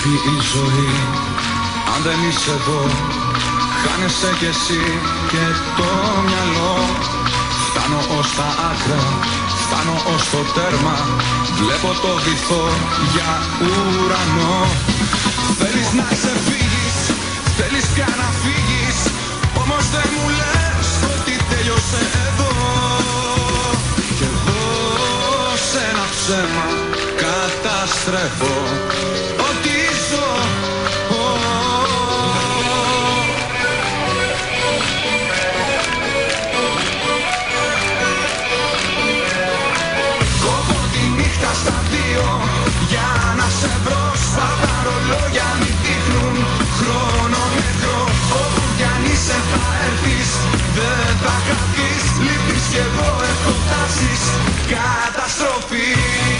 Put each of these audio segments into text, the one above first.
φύγει η ζωή, αν δεν είσαι εδώ, χάνεσαι κι εσύ και το μυαλό. Φτάνω ως τα άκρα, φτάνω ως το τέρμα, βλέπω το βυθό για ουρανό. Θέλεις να ξεφύγεις, θέλεις πια να φύγεις, όμως δεν μου λες ότι τέλειωσε εδώ. Κι εγώ σε ένα ψέμα καταστρέφω ό,τι ζω. Κόβω τη νύχτα στα δύο για να σε βρω. Σπάτα ρολόγια μη δείχνουν χρόνο νεκρό. Όπου κι αν είσαι θα έρθεις, δεν θα χαθείς. Λείπεις κι εγώ έχω φτάσεις καταστροφής.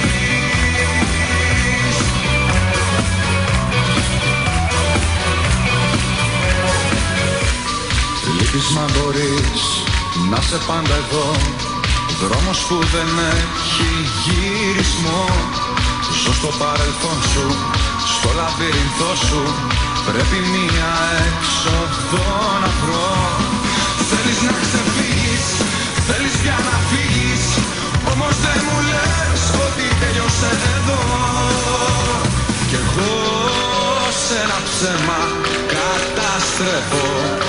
Λείπεις μα μπορείς να σε πάντα εδώ, δρόμος που δεν έχει γυρισμό. Ζω στο παρελθόν σου, στο λαβύρινθό σου, πρέπει μία έξοδο να βρω. Θέλεις να ξεφύγεις, θέλεις πια να φύγεις, όμως δεν μου λες ότι τέλειωσε εδώ. Κι εγώ σε ένα ψέμα καταστρέφω